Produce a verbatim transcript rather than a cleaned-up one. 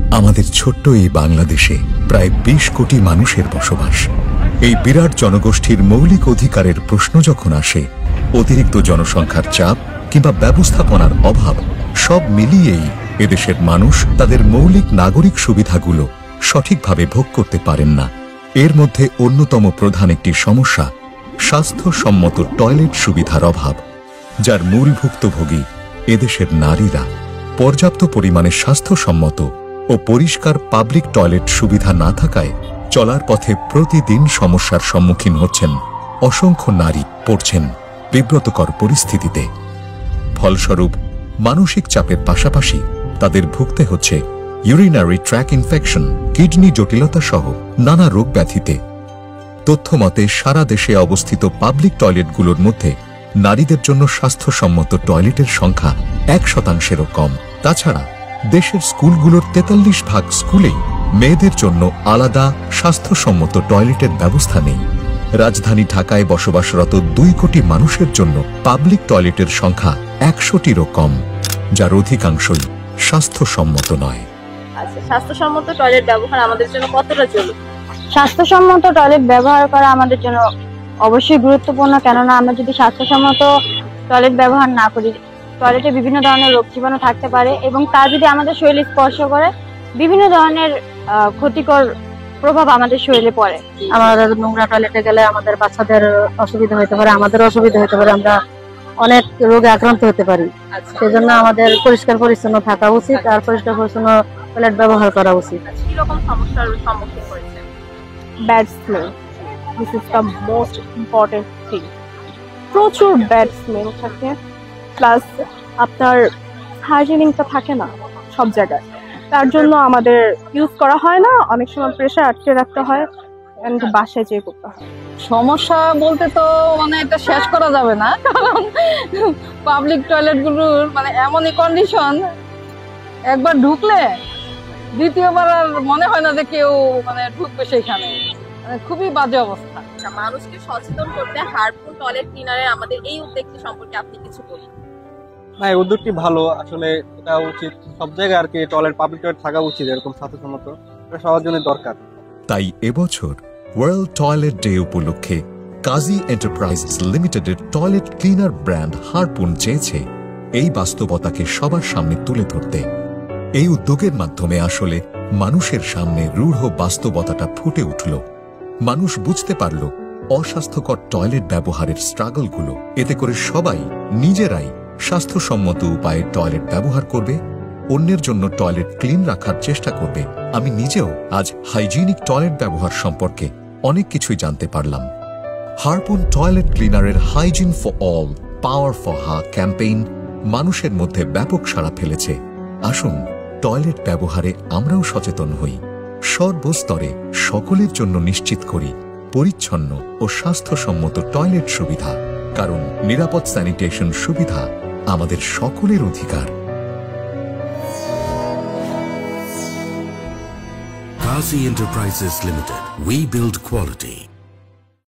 আমাদের ছোট্ট এই বাংলাদেশে প্রায় বিশ কোটি মানুষের বসবাস। এই বিরাট জনগোষ্ঠীর মৌলিক অধিকারের প্রশ্ন যখন আসে, অতিরিক্ত জনসংখ্যার চাপ কিংবা ব্যবস্থাপনার অভাব সব মিলিয়েই এদেশের মানুষ তাদের মৌলিক নাগরিক সুবিধাগুলো সঠিকভাবে ভোগ করতে পারেন না। এর মধ্যে অন্যতম প্রধান একটি সমস্যা স্বাস্থ্যসম্মত টয়লেট সুবিধার অভাব, যার মূল ভুক্তভোগী এদেশের নারীরা। পর্যাপ্ত পরিমাণে স্বাস্থ্যসম্মত ও পরিষ্কার পাবলিক টয়লেট সুবিধা না থাকায় চলার পথে প্রতিদিন সমস্যার সম্মুখীন হচ্ছেন অসংখ্য নারী, পড়ছেন বিব্রতকর পরিস্থিতিতে। ফলস্বরূপ মানসিক চাপের পাশাপাশি তাদের ভুগতে হচ্ছে ইউরিনারি ট্র্যাক ইনফেকশন, কিডনি জটিলতা সহ নানা রোগ ব্যাধিতে। তথ্যমতে সারা দেশে অবস্থিত পাবলিক টয়লেটগুলোর মধ্যে নারীদের জন্য স্বাস্থ্যসম্মত টয়লেটের সংখ্যা এক শতাংশেরও কম। তাছাড়া দেশের স্কুলগুলোর তেতাল্লিশ ভাগ স্কুলেই মেয়েদের জন্য আলাদা স্বাস্থ্যসম্মত টয়লেটের ব্যবস্থা নেই। রাজধানী ঢাকায় বসবাসরত দুই কোটি মানুষের জন্য পাবলিক টয়লেটের সংখ্যা একশোটিরও কম, যার অধিকাংশই স্বাস্থ্যসম্মত নয়। আচ্ছা, স্বাস্থ্যসম্মত টয়লেট ব্যবহার আমাদের জন্য কতটা জরুরি? স্বাস্থ্যসম্মত টয়লেট ব্যবহার করা আমাদের জন্য অবশ্যই গুরুত্বপূর্ণ, কেননা আমরা যদি স্বাস্থ্যসম্মত টয়লেট ব্যবহার না করি, টয়লেটে বিভিন্ন ধরনের রোগ জীবাণু থাকতে পারে এবং তা যদি আমাদের শরীরে স্পর্শ করে বিভিন্ন ধরনের ক্ষতিকর প্রভাব আমাদের শরীরে পড়ে। আমাদের নোংরা টয়লেটে গেলে আমাদের বাচ্চাদের অসুবিধা হতে পারে, আমাদের অসুবিধা হতে পারে, আমরা অনেক রোগে আক্রান্ত হতে পারি। সেজন্য আমাদের পরিষ্কার পরিচ্ছন্ন থাকা উচিত আর পরিষ্কার পরিচ্ছন্ন টয়লেট ব্যবহার করা উচিত। কি রকম সমস্যার সম্মুখীন হয়েছে? Bad smell, this is the most important thing. প্রচুর ব্যাড স্মেল থাকে, প্লাস আপনার হাইজিনিকটা থাকে না সব জায়গায়। তার জন্য আমাদের ইউজ করা হয় না, অনেক সময় প্রেশার আটকে রাখতে হয়, এন্ড বাসায় যেয়ে করতে হয়। সমস্যা বলতে তো মানে এটা শেষ করা যাবে না, কারণ পাবলিক টয়লেট গুলোর মানে এমনই কন্ডিশন, একবার ঢুকলে দ্বিতীয়বার আর মনে হয় না যে কেউ মানে ঢুকবে সেখানে, মানে খুবই বাজে অবস্থা। মানুষকে সচেতন করতে হারপুন টয়লেট ক্লিনারের আমাদের এই উদ্যোগটি সম্পর্কে আপনি কিছু বলুন। না, এই উদ্যোগটি ভালো, আসলে এটা উচিত সব জায়গায় আর কি টয়লেট, পাবলিক টয়লেট থাকা উচিত এরকম স্বাস্থ্যসম্মত, এটা সবার জন্য দরকার। তাই এবছর ওয়ার্ল্ড টয়লেট ডে উপলক্ষে কাজী এন্টারপ্রাইজেস লিমিটেডের টয়লেট ক্লিনার ব্র্যান্ড হারপুন চেয়েছে এই বাস্তবতাকে সবার সামনে তুলে ধরতে। এই উদ্যোগের মাধ্যমে আসলে মানুষের সামনে রূঢ় বাস্তবতাটা ফুটে উঠল। মানুষ বুঝতে পারল অস্বাস্থ্যকর টয়লেট ব্যবহারের স্ট্রাগলগুলো। এতে করে সবাই নিজেরাই স্বাস্থ্যসম্মত উপায়ে টয়লেট ব্যবহার করবে, অন্যের জন্য টয়লেট ক্লিন রাখার চেষ্টা করবে। আমি নিজেও আজ হাইজিনিক টয়লেট ব্যবহার সম্পর্কে অনেক কিছুই জানতে পারলাম। হারপুন টয়লেট ক্লিনারের hygiene for all, power for her campaign মানুষের মধ্যে ব্যাপক সাড়া ফেলেছে। আসুন টয়লেট ব্যবহারে আমরাও সচেতন হই, সর্বস্তরে সকলের জন্য নিশ্চিত করি পরিচ্ছন্ন ও স্বাস্থ্যসম্মত টয়লেট সুবিধা, কারণ নিরাপদ স্যানিটেশন সুবিধা আমাদের সকলের অধিকার। Kazi Enterprises Limited. We build quality.